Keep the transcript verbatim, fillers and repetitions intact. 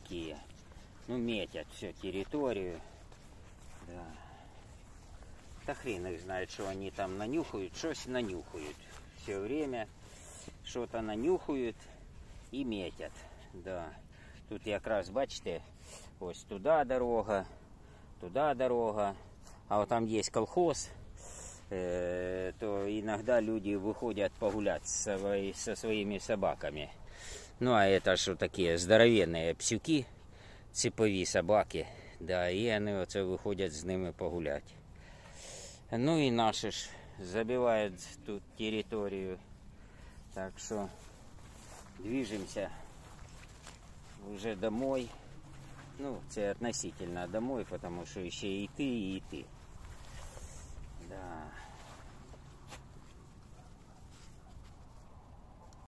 такие. Ну, метят всю территорию. Да. Да хрен их знает, что они там нанюхают. Что-то нанюхают. Все время что-то нанюхают и метят. Да. Тут якраз, бачите, ось туда дорога, туда дорога. А вот там есть колхоз. Э, то иногда люди выходят погулять со, свои, со своими собаками. Ну, а это что такие здоровенные псюки, цепові собаки. Да, и они вот выходят с ними погулять. Ну и наши ж забивают тут территорию. Так что движемся уже домой. Ну, это относительно домой, потому что еще и ты, и ты.